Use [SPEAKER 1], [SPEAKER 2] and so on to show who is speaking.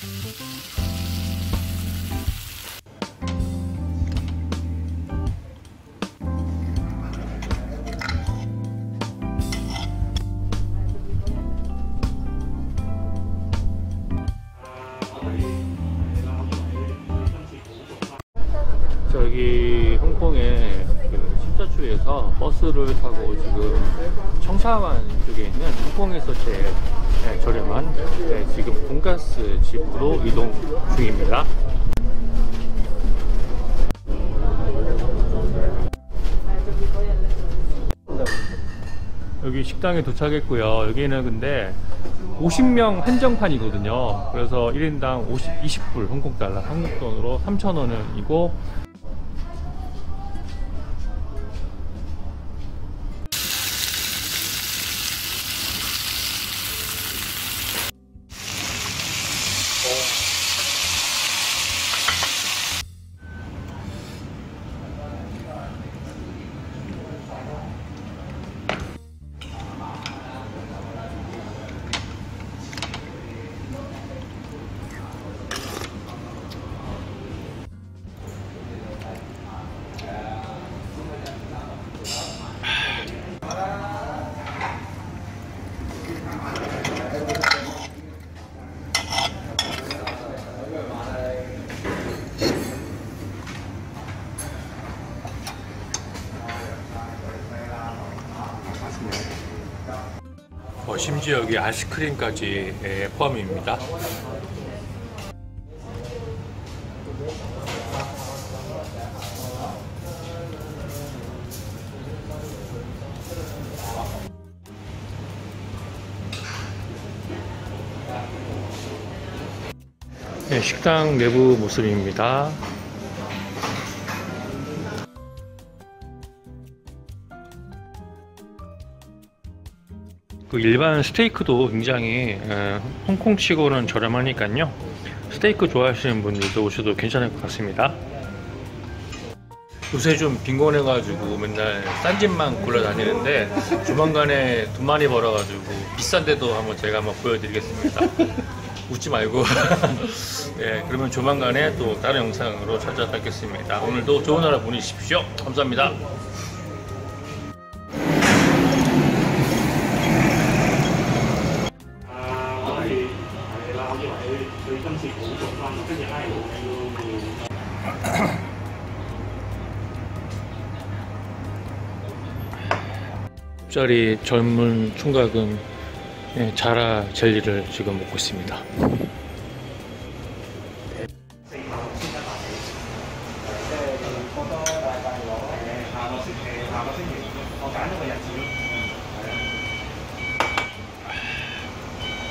[SPEAKER 1] 여기 홍콩의 그 신자추에서 버스를 타고 지금 청사관 쪽에 있는 홍콩에서 제일 저렴한 지금 돈가스 집으로 이동 중입니다. 여기 식당에 도착했고요. 여기는 근데 50명 한정판이거든요. 그래서 1인당 20불 홍콩달러, 한국 돈으로 3,000원이고 심지어 여기 아이스크림까지 포함입니다. 네, 식당 내부 모습입니다. 그 일반 스테이크도 굉장히 홍콩치고는 저렴하니까요. 스테이크 좋아하시는 분들도 오셔도 괜찮을 것 같습니다. 요새 좀 빈곤해가지고 맨날 싼 집만 골라 다니는데 조만간에 돈 많이 벌어가지고 비싼 데도 제가 한번 보여드리겠습니다. 웃지 말고. 네, 그러면 조만간에 또 다른 영상으로 찾아뵙겠습니다. 오늘도 좋은 하루 보내십시오. 감사합니다. 짜리 젊은 총각은 자라 젤리를 지금 먹고 있습니다.